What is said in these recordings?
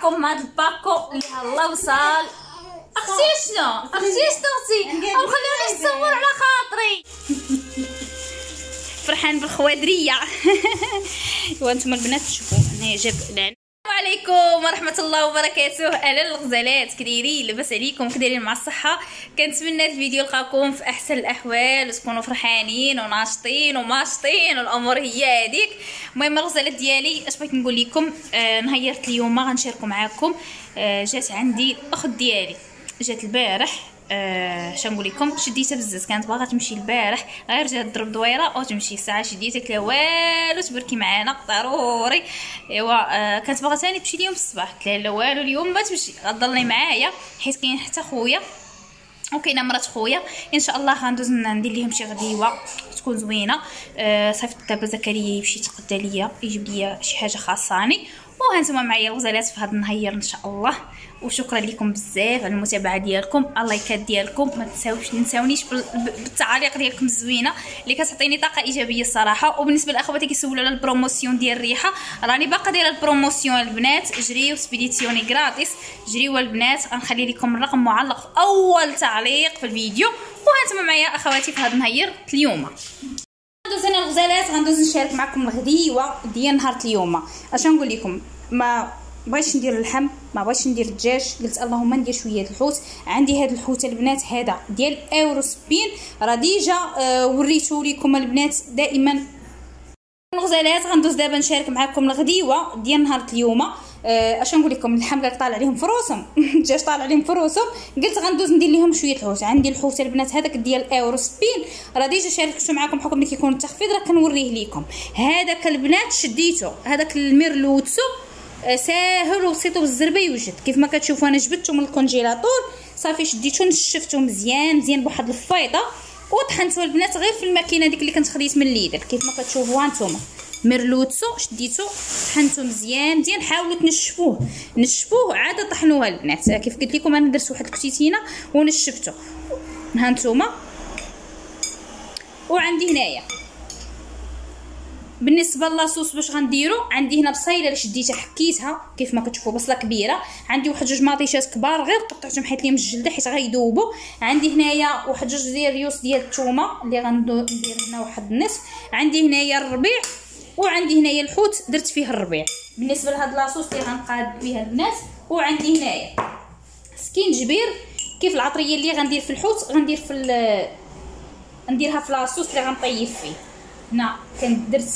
معكم هاد الباكو اللي هلا وصل. اختي شنو اختي او خليوني نصور على خاطري. فرحان بالخوادريه. وانتم البنات تشوفوا انا جاب السلام عليكم ورحمه الله وبركاته. اهلا الغزالات، كدايرين؟ لاباس عليكم؟ كدايرين مع الصحه؟ كنتمنى الفيديو يلقاكم في احسن الاحوال وتكونوا فرحانين وناشطين وماشطين والامور هي هذيك. المهم الغزالات ديالي اش بغيت نقول لكم، نهيرت اليوم غنشاركوا معكم. جات عندي الاخت ديالي، جات البارح. شنقول لكم، شديتها بزاف، كانت باغا تمشي البارح غير جات تضرب دويره او تمشي ساعه، شديتها قلت لها والو تبركي معانا ضروري. ايوا كانت باغا ثاني تمشي اليوم في الصباح، قلت لها لا والو اليوم ما تمشي، غتضلني معايا حيت كاين حتى خويا وكاينه مرات خويا ان شاء الله غندوز ندير ليهم شي غديوه تكون زوينه. صيفط دابا زكريا يمشي يتقدى ليا يجيب ليا شي حاجه خاصاني، وهانتوما معايا الغزالات في هذا النهار ان شاء الله. وشكرا لكم بزاف على المتابعه ديالكم، اللايكات ديالكم، ما تنساونيش بالتعاليق ديالكم الزوينه اللي كتعطيني طاقه ايجابيه الصراحه. وبالنسبه للاخوات اللي كيسولوا على البروموسيون ديال الريحه، راني باقا دايره البروموسيون البنات، جريو سبيديسيوني غراتيس، جريو البنات. غنخلي لكم الرقم معلق في اول تعليق في الفيديو. وهانتوما معايا اخواتي في هذا النهار اليوم. غندوز انا الغزالات، غندوز نشارك معكم الغديوه ديال نهار اليوم. اش نقول لكم، ما بغيتش ندير اللحم، ما بغيتش ندير الدجاج، قلت اللهم ندير شويه الحوت. عندي هاد الحوت البنات هذا ديال اورسبين، راه ديجا وريتو لكم البنات دائما. الغزالات غندوز دابا نشارك معكم الغديوه ديال نهار اليوم. اش نقول لكم، اللحم قال طالع عليهم فروسهم، الدجاج طالع عليهم فروسهم، قلت غندوز ندير لهم شويه الحوت. عندي الحوت البنات هذاك ديال اورسبين، راه ديجا شاركته معكم بحكم ملي كيكون التخفيض راه كنوريه لكم. هذاك البنات شديته، هذاك الميرلوتسو ساهل وبسيط بالزربه يوجد كيف ما كتشوفوا. انا جبدته من الكونجيلاتور صافي، شديته نشفته مزيان بواحد الفيطه وطحنته البنات غير في الماكينه ديك اللي كنت خديت من ليدل كيف ما كتشوفوا هانتوما. ميرلوتسو شديته طحنته مزيان حاولوا نشفوه عاد طحنوها البنات كيف قلت لكم. انا درت واحد الكتيتينه ونشفته هانتوما. وعندي هنايا بالنسبه لاصوص باش غنديرو، عندي هنا بصيله اللي شديتها حكيتها كيف ما كتشوفوا، بصله كبيره. عندي واحد جوج مطيشات كبار غير قطعتهم حيت ليهم الجلده حيت غيذوبوا. عندي هنايا واحد جوج ديال ريوس ديال الثومه اللي غندير هنا واحد النصف. عندي هنايا الربيع، وعندي هنايا الحوت درت فيه الربيع بالنسبه لهاد لاصوص اللي غنقاد بها البنات. وعندي هنايا سكينجبير كيف العطريه اللي غندير في الحوت غندير في نديرها في لاصوص اللي غنطيب فيه. هنا درت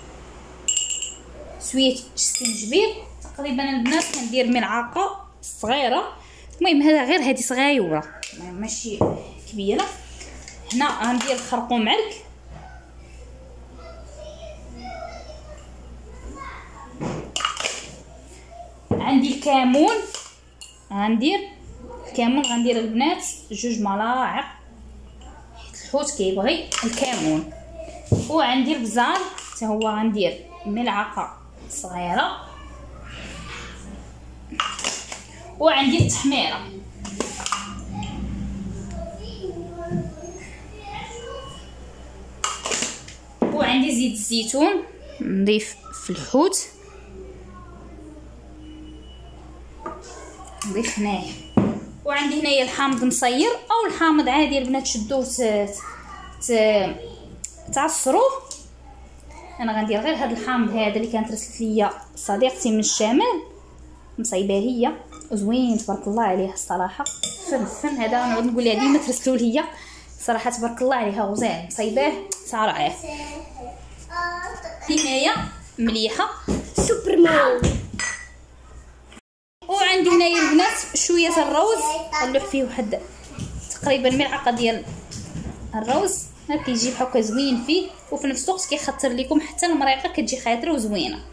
شويه سكينجبير تقريبا البنات كندير ملعقه صغيره. المهم هذا غير هذه صغيره ماشي كبيره. هنا غندير خرقوم علك، عندي الكمون، غندير البنات جوج ملاعق حيت الحوت كيبغي الكمون. وعندي البزار حتى هو غندير ملعقه صغيره. وعندي التحميره، وعندي زيت الزيتون نضيف في الحوت، نضيف هنايا. وعندي هنايا الحامض مصير او الحامض عادي البنات شدوه تعصروه. انا غندير غير هذا الحامض هذا اللي كانت رسلت ليا صديقتي من الشمال، مصايباه هي زوين تبارك الله عليها الصراحه. فن هذا نعود نقول لها ديما ترسلوا ليا صراحه تبارك الله عليها غزال مصايباه صراحه. هنايا مليحه سوبرمان. وعندي هنايا البنات شويه الروز نلوح فيه واحد تقريبا ملعقه ديال الروز، كيجي هكا زوين فيه وفي نفس الوقت كيخطر لكم حتى المريقه كتجي خاطره وزوينه.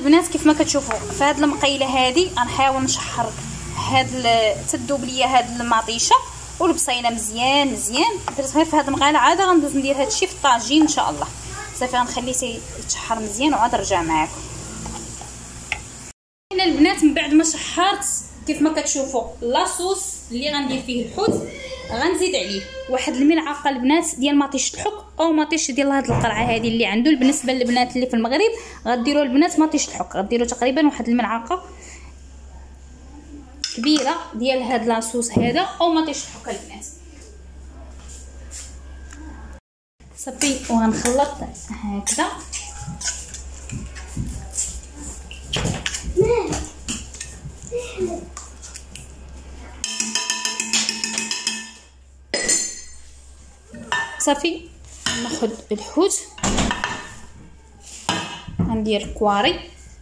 البنات كيف ما كتشوفوا في هذه المقيله هذه غنحاول نشحر هاد تذوب ليا هاد المطيشه والبصيله مزيان مزيان. درت غير في هاد المقيله، عاد غندوز ندير هادشي في الطاجين ان شاء الله. صافي غنخليه يتشحر مزيان وعاد نرجع معكم. هنا البنات من بعد ما شحرت كيف ما كتشوفوا لاصوص اللي غندير فيه الحوت، غنزيد عليه واحد الملعقه البنات ديال مطيشه الحك او مطيشه ديال هاد القرعه هذه اللي عنده. بالنسبه للبنات اللي في المغرب غديروا البنات مطيشه الحك، غديروا تقريبا واحد الملعقه كبيره ديال هاد لاصوص هذا او مطيشه الحك البنات. صافي وغنخلط هكذا. صافي ناخذ الحوت غندير كواري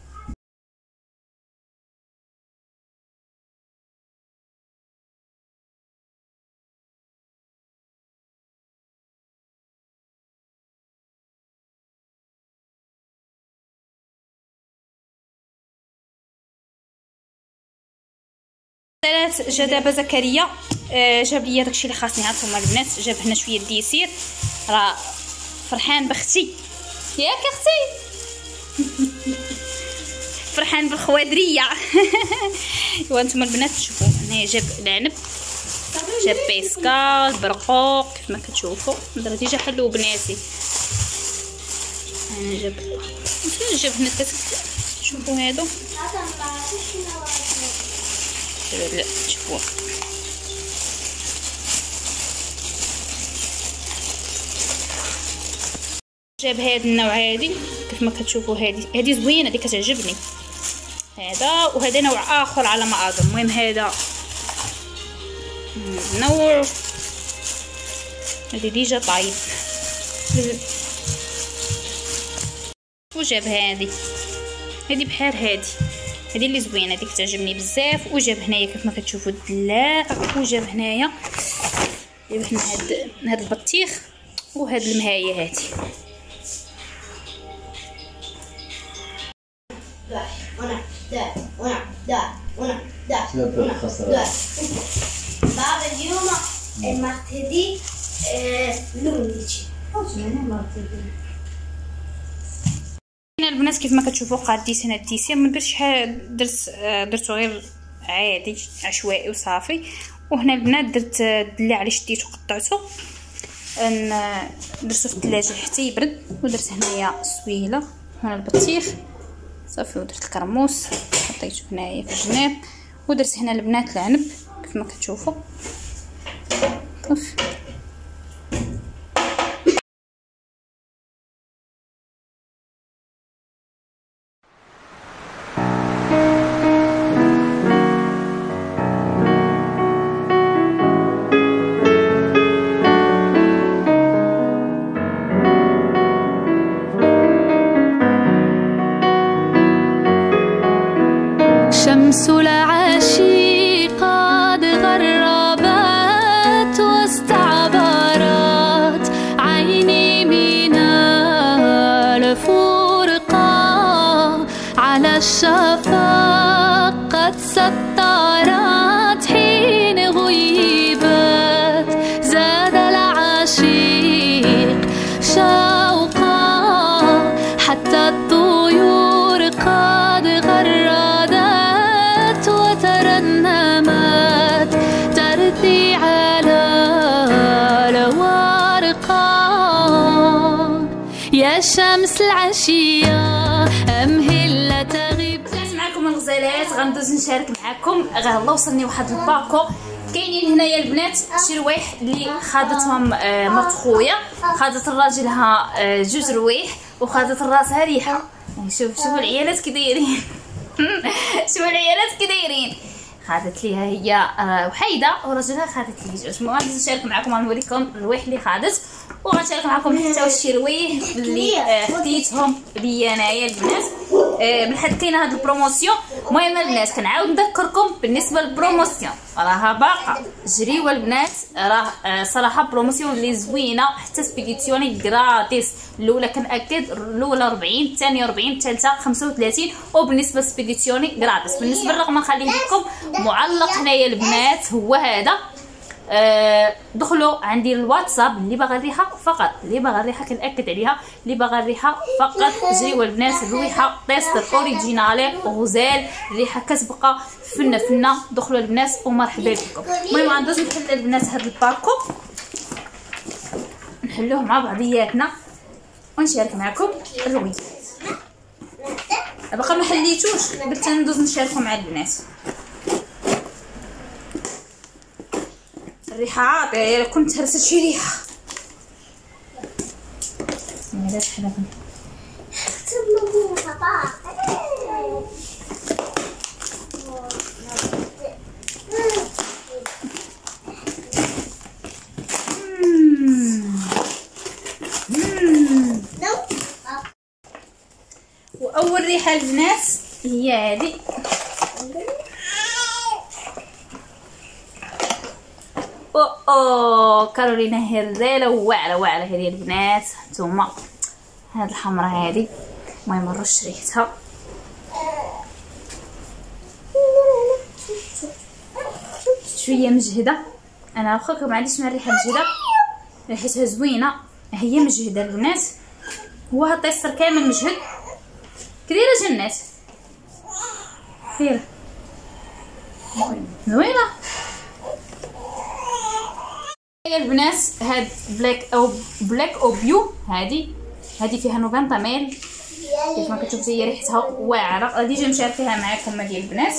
جا دابا زكريا جاب لي داكشي اللي خاصني. هانتوما البنات جاب هنا شويه ديسير، راه فرحان بختي ياك اختي فرحان بالخوادريه وانتم البنات شوفوا هنا جاب العنب، جاب بيسكا، البرقوق كيف ما كتشوفوا. دابا ديجا حلو بناتي. انا جاب هنا شوفوا هادو شوفوا جاب هاد النوع هادي كيف ما كتشوفوا. هادي زوينه، هادي كتعجبني. هذا وهذا نوع اخر على ما اظن. المهم هذا نوع، هادي ديجا طايب. وجاب هادي بحال هادي اللي زوينه، هادي كتعجبني بزاف. وجاب هنايا كيف ما كتشوفوا الدلاع، وجاب هنايا جاب هنا هاد البطيخ وهاد المهايه هادي. بابا اليوم المرتدي لونيتي هنا البنات كيف ما كتشوفوا قاديت هنا الديسير. ما درتش درتو غير عادي عشوائي وصافي. وهنا البنات درت الدلاع اللي شديته قطعته درتو في الثلاجه حتى يبرد. ودرت هنايا السويله، هنا البطيخ صافي. ودرت الكرموس حطيته هنايا في الجناب. ودرت هنا البنات العنب كيف ما كتشوفوا. شمس العاشي قد غربت واستعبرت عيني من الفرقة، على الشفق قد سطرت حين غيبت. زاد العاشق شوقا حتى الطيور قد غردت وترنمت ترثي على الورقة. يا شمس العشية أمهل تغيب. معكم الغزالات غندوز نشارك معكم. الله وصلني واحد الباكو. كاينين هنايا البنات شي روايح اللي خادتهم مرت خويا، خادت لراجلها جوج روايح وخادت لراسها ريحه. شوفوا العيالات كي دايرين شوفوا العيالات كي دايرين. خادت ليها هي وحيده وراجلها خادت لي جوج. المهم غادي نشارك معكم، غنوريكم الروايح اللي خادت وغنشارك معكم حتى واش شي روايح اللي خديت سميتهم ليا انايا البنات. بالحد كاينه هاد البروموسيون. المهم البنات كنعاود نذكركم بالنسبه للبروموسيون راها باقا جريوه البنات، راه صراحه بروموسيون اللي زوينه، حتى سبيديسيوني غراتيس. الاولى كنأكد الاولى 40، الثانيه 40، الثالثه 35، وبالنسبه لسبيديسيوني غراتيس. بالنسبه للرقم نخليه لكم معلق هنايا البنات هو هذا. دخلوا عندي الواتساب اللي باغا الريحه فقط، اللي باغا الريحه كنأكد عليها، اللي باغا الريحه فقط جريوا البنات. الريحه تيستر اوريجينالي غزال، الريحه كتبقى فنه. دخلوا البنات ومرحبا بكم. المهم غندوز نحل البنات هاد الباكو، نحلوه مع بعضياتنا ونشارك معكم الرويدات. باقا ما حليتوش، قلت ندوز نشاركو مع البنات. الريحه عاطيه، الا كنت هرست شي ريحه علاش حنا واول ريحه البنات هي هذه. كارولينا هريله واعره هذه البنات. نتوما هاد الحمراء هذه، المهم نرش ريحتها. شويه مجهده، انا واخا ما عنديش مع الريحه مجهده، ريحتها زوينه، هي مجهده البنات. هو هاد الطيستر كامل مجهد. كديره جنات دايره زوينه يا البنات. هاد بلاك او بيو، هادي فيها 90 ميل كيف ما كتشوفوا، هي ريحتها واعره. ديجا مشاركيها معكم هادي البنات.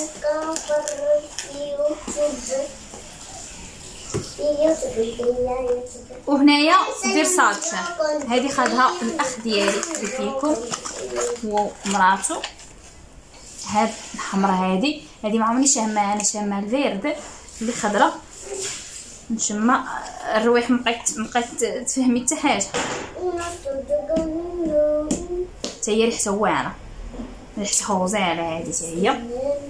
وهنايا فيرساتشي، هادي خدها الاخ ديالي قلت لكم ومراتو. هاد الحمراء هادي ما عمرني شامها، انا شامها الفيرد اللي خضراء، نشم الروايح. مبقيت تفهمي حتى حاجه. حتى هي ريحتها واعره، ريحتها غزاله. هادي حتى هي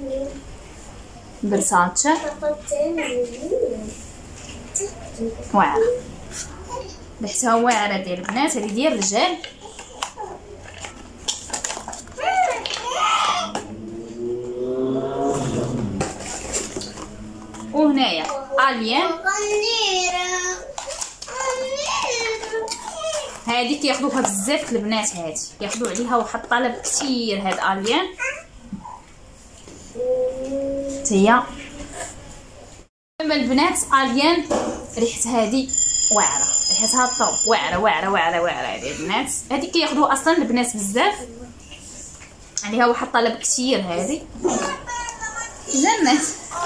برساتشي واعره، ريحتها واعره ديال البنات. هذه ديال الرجال. وهنايا اليان، هادي كياخذوها بزاف البنات، هادي كياخذوا عليها واحد الطلب كثير. هاد اليان هي اما البنات اليان ريحتها هادي واعره، ريحتها طوب واعره هادي البنات. هادي كياخذوها اصلا البنات بزاف، عليها واحد الطلب كثير. هادي جنات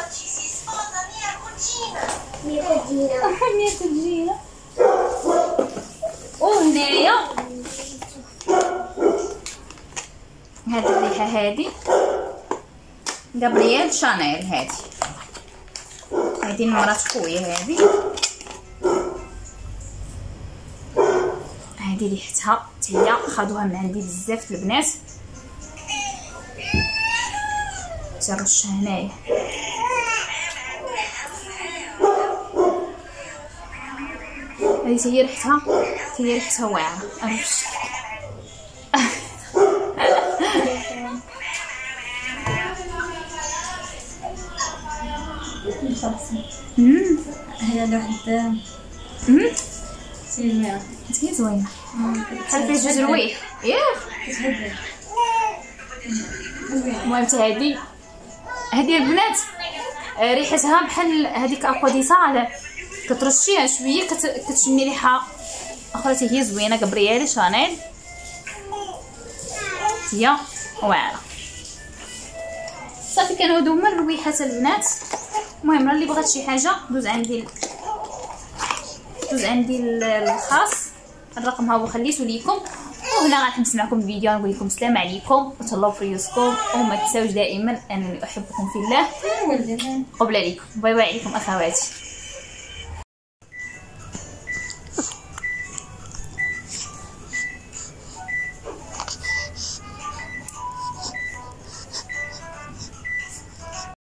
ميكوجينا. وهنايا هاد الريحه هادي غابرييل شانيل. هادي مرات خويا. هادي ريحتها هي خدوها من عندي بزاف البنات. ترش هنايا هذه هي ريحتها واعره. أرش هي لوحدها زوينه، هي زوينه بحال فيها جوج روايح ياك. المهم هادي البنات ريحتها بحال هذيك اكواديسال، كترشيها شويه كتشمي ريحه اخرى حتى هي زوينه. غابرييل شانيل هي واعره. صافي كانوا هادو هما الرويحات البنات. المهم اللي بغات شي حاجه دوز عندي الخاص، الرقم ها هو خليته ليكم. وهنا غنحبس معكم الفيديو، نقول لكم السلام عليكم وتهلاو في ريوسكم، وما تنساوش دائما انني احبكم في الله قبل عليكم. باي باي عليكم اخواتي.